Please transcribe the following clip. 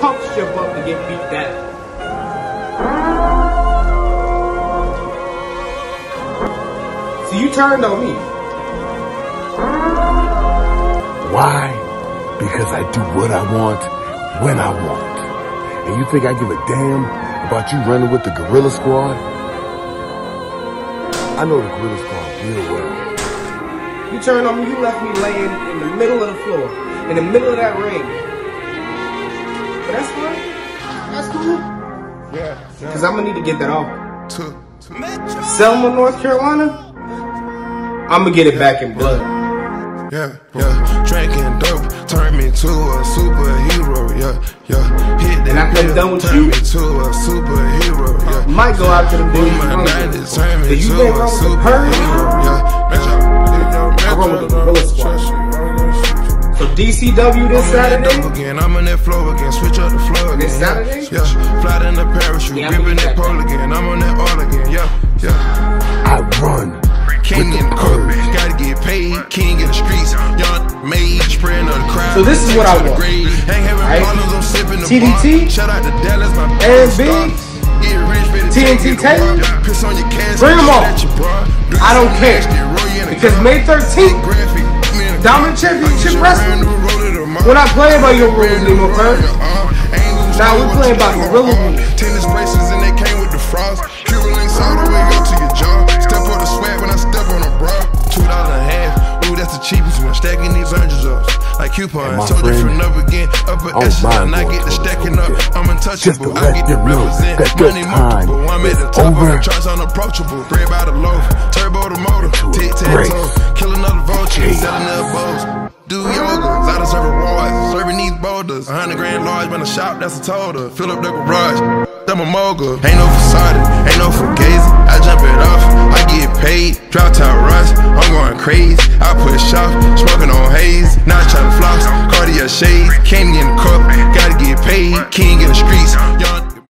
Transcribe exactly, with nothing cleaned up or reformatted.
punks jump up to get beat down. So you turned on me. Why? Because I do what I want, when I want. And you think I give a damn about you running with the Gorilla Squad? I know the Gorilla Squad real well. You turned on me, you left me laying in the middle of the floor, in the middle of that ring. But that's fine. That's cool. Yeah. Because I'm going to need to get that off. Selma, North Carolina, I'm going to get it back in blood. Yeah, yeah, drinking dope, turn me to a superhero, yeah, yeah, hit that and after I'm done with turn you, me to a superhero, yeah, might go out to the big nineties, turn me you to think a I'm superhero, yeah, I roll with the Gorilla Squad. So D C W this Saturday, again, I'm on that flow again, switch up the flow again, this Saturday, yeah, fly in the parachute, yeah, ripping that pole again, I'm on that all again, yeah, yeah, I run. King in the carpet, gotta get paid, king in the streets, young mage, spreading on the crowd. So this is what I want. Ain't having problems, I'm sipping the T D T, shout out to Dallas, my Aaron B, T N T Taylor, bring them all. I don't care. Because May thirteenth, Diamond Championship Wrestling, we're not playing by your rules anymore, Kurt. Now we're playing by Gorilla rules. Tennis bracelets and they came with the frost. Cuban links all the way up to your jaw. Step on the swag when I step on a bra. Two dollars and a half. Ooh, that's the cheapest one. Stacking these oranges up like coupons. Told you from up again, upper echelon. I get the stacking up. I'm untouchable. I get to represent money multiple. I'm at the top of the charts, unapproachable. Bread by the loaf, turbo the motor. Tic tac toe, kill another vulture, selling the bows. Do yoga, out of serve rewards, serving these boulders. A hundred grand large, man, a shop, that's a total. Fill up the garage, I'm a mogul. Ain't no facade, ain't no fugazi. I jump it off, I get paid. Drop top rush, I'm going crazy. I put